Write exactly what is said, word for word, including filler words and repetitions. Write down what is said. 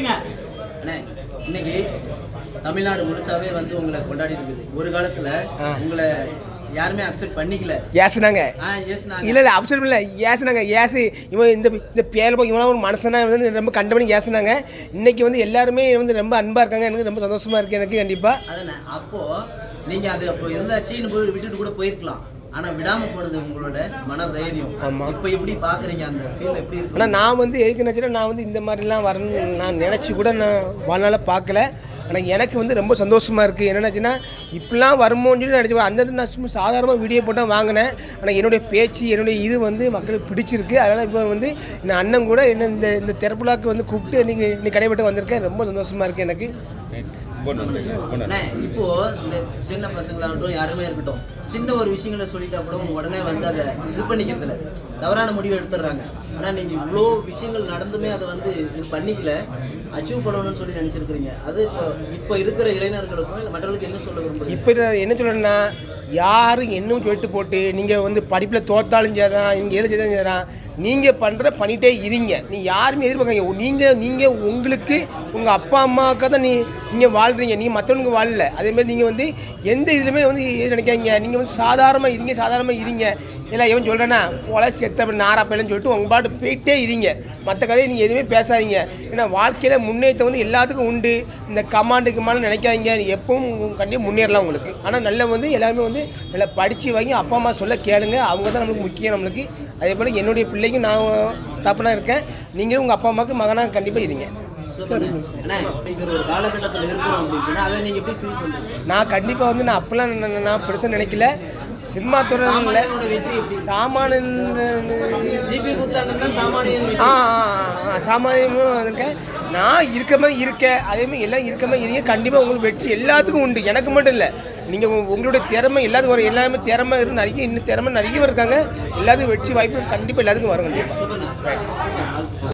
அண்ணே இன்னைக்கு தமிழ்நாடு முழுசாவே வந்து உங்களை கொண்டாடி இருக்குது. ஒரு காலத்துல உங்களை யாருமே அக்செப்ட் பண்ணிக்கல, ஏசுனாங்க. இல்ல இல்ல அப்செப்ட் இல்ல, ஏசுனாங்க. ஏசு இவன் இந்த இந்த பேர் இவனா ஒரு மனுஷனா வந்து ரொம்ப கண்டபடி ஏசுனாங்க. இன்னைக்கு வந்து எல்லாருமே வந்து ரொம்ப அன்பா இருக்காங்க. எனக்கு ரொம்ப சந்தோஷமா இருக்கு எனக்கு கண்டிப்பா. அதானே அப்போ நீங்க அது அப்போ இருந்தாச்சின்னு போய் விட்டுட்டு கூட போயிருக்கலாம். ஆனா விடாம போனது உங்களோட மன தைரியம். ஆமா. இப்போ எப்படி பாக்குறீங்க அந்த ஃபீல் எப்படி இருக்கு? ஆனா நான் வந்து எதுக்கு நினைச்சேன்னா நான் வந்து இந்த மாதிரிலாம் வரணும்னு நான் நினைச்சு கூட நான் வாழ்நாள பார்க்கல. ஆனால் எனக்கு வந்து ரொம்ப சந்தோஷமாக இருக்குது. என்னென்னாச்சுன்னா இப்படிலாம் வருமோன்னு சொல்லி நினச்சி அந்த நான் சும்மா சாதாரணமாக வீடியோ போட்டால் வாங்கினேன். ஆனால் என்னுடைய பேச்சு என்னுடைய இது வந்து மக்களுக்கு பிடிச்சிருக்கு. அதனால் இப்போ வந்து என் அண்ணன் கூட என்ன இந்த இந்த திறப்புலாக்கு வந்து கூப்பிட்டு இன்றைக்கி இன்னைக்கு கடைபெற்று வந்திருக்கேன். ரொம்ப சந்தோஷமாக இருக்குது எனக்கு. இப்போ இந்த சின்ன பசங்களாகட்டும் யாருமே இருக்கட்டும், சின்ன ஒரு விஷயங்களை சொல்லிட்டா கூட உடனே வந்து அதை இது பண்ணிக்கிறதுல தவறான முடிவை எடுத்துடுறாங்க. ஆனால் நீங்கள் இவ்வளோ விஷயங்கள் நடந்துமே அதை வந்து இது பண்ணிக்கல, அச்சீவ் பண்ணணும்னு சொல்லி நினச்சிருக்கிறீங்க. அது இப்போ இப்போ இருக்கிற இளைஞர்களுக்கும் இல்லை மற்றவர்களுக்கு என்ன சொல்ல விரும்புகிறீங்க? இப்போ என்ன சொல்லணும்னா யாரும் இன்னும் சொல்லிட்டு போட்டு நீங்கள் வந்து படிப்பில் தோத்தாலும் சரிதான், இங்கே எது செய்தாலும் சரிதான், நீங்கள் பண்ணுற பண்ணிகிட்டே இருங்க. நீ யாருமே எதிர்பார்க்காங்க. நீங்கள் நீங்கள் உங்களுக்கு உங்கள் அப்பா அம்மாவுக்காக தான் நீ நீங்கள் வாழ்கிறீங்க, நீங்கள் மற்றவங்களுக்கு வாழல. அதேமாதிரி நீங்கள் வந்து எந்த இதுலையுமே வந்து எது நினைக்காங்க. நீங்கள் வந்து சாதாரணமாக இருங்க, சாதாரணமாக இருங்க. இல்லை எவன் சொல்கிறேன்னா போல செத்த நாராப்பையிலன்னு சொல்லிட்டு உங்கள் பாட்டு போயிட்டே இருங்க. மற்ற கதையை நீங்கள் எதுவுமே பேசாதீங்க. ஏன்னா வாழ்க்கையில் முன்னேற்றம் வந்து எல்லாத்துக்கும் உண்டு. இந்த கமாண்டுக்கு மேலே நினைக்காதீங்க. எப்பவும் கண்டிப்பாக முன்னேறலாம் உங்களுக்கு. ஆனால் நல்ல வந்து எல்லாருமே வந்து நல்லா படித்து வாங்கி அப்பா அம்மா சொல்ல கேளுங்க. அவங்க தான் நம்மளுக்கு முக்கியம் நம்மளுக்கு. அதே போல் என்னுடைய பிள்ளைக்கும் நான் தப்புனா இருக்கேன். நீங்களும் உங்கள் அப்பா அம்மாவுக்கு மகனாக கண்டிப்பாக இருங்க. நான் கண்டிப்பாக வந்து நான் அப்பெல்லாம் நான் பெருசாக நினைக்கல. சினிமா துறையில் சாமானிய ஆ சாமானியமும் இருக்கேன். நான் இருக்கிற மாதிரி இருக்கேன். அதேமாதிரி எல்லாம் இருக்கிற மாதிரி இருங்க. கண்டிப்பாக உங்களுக்கு வெற்றி எல்லாத்துக்கும் உண்டு, எனக்கு மட்டும் இல்லை. நீங்கள் உங்களுடைய திறமை எல்லாத்துக்கும் வரும். எல்லாருமே திறமை இருக்கு, நிறைய இன்னும் திறமை நிறைய இருக்காங்க. எல்லாத்துக்கும் வெற்றி வாய்ப்பு கண்டிப்பாக எல்லாத்துக்கும் வரும் கண்டிப்பாக.